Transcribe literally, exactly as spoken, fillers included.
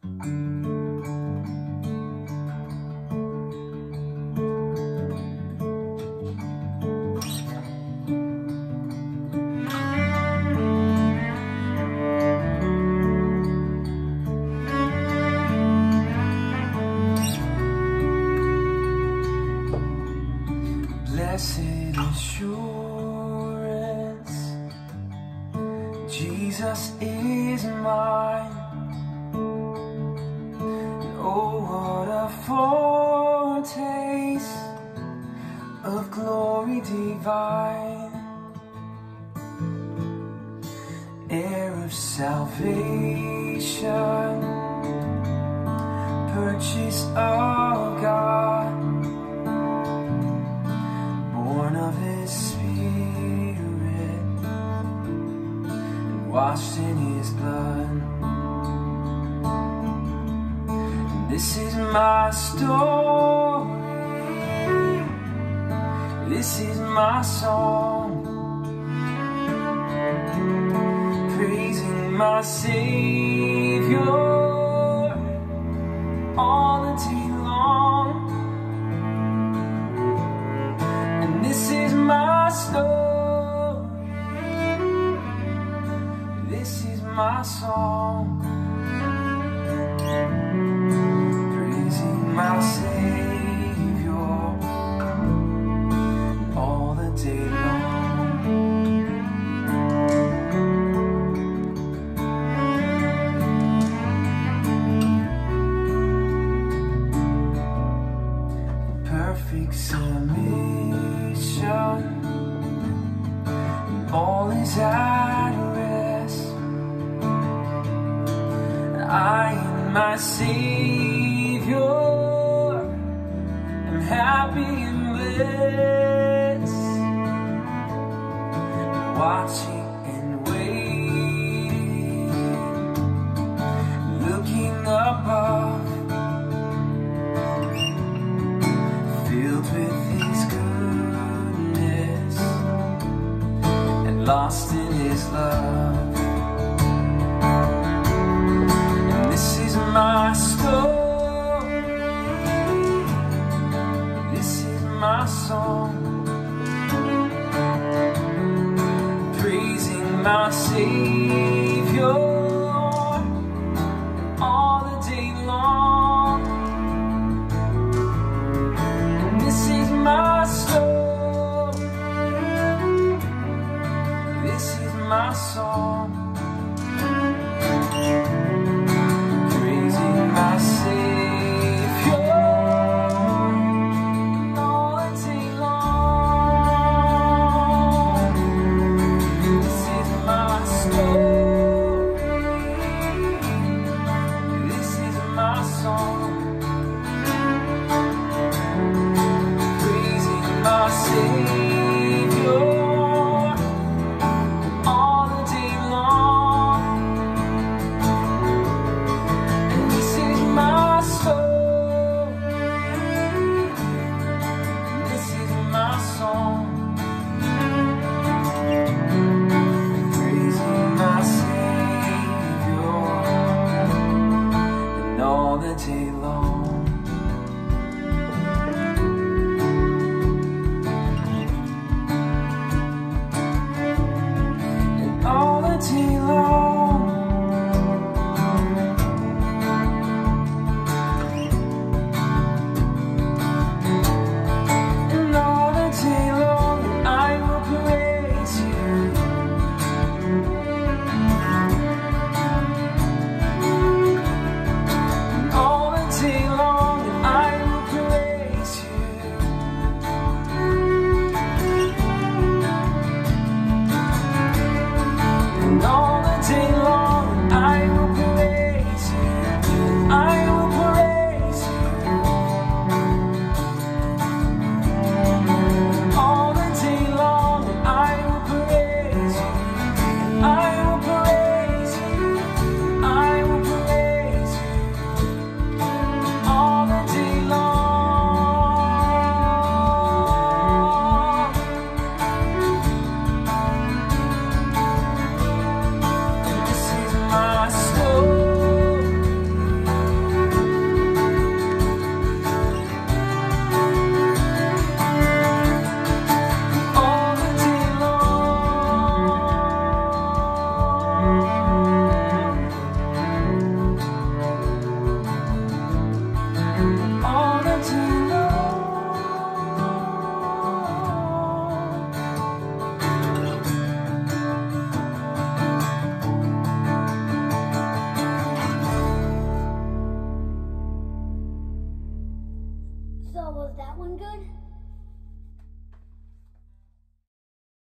Blessed assurance, Jesus is mine. And oh, what a foretaste of glory divine, heir of salvation, purchase of God, born of His Spirit, and washed in His blood. And this is my story, this is my song, praising my Savior all the day long. And this is my story, this is my song, praising my Savior all the day long. Perfect submission, and all is at rest. I and my Savior am happy and blessed, and watching and waiting, looking above, filled with His goodness and lost in His love. And this is my story, this is my song, praise one good?